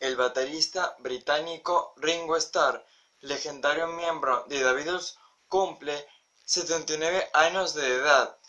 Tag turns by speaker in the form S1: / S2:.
S1: el baterista británico Ringo Starr, legendario miembro de The Beatles, cumple 79 años de edad.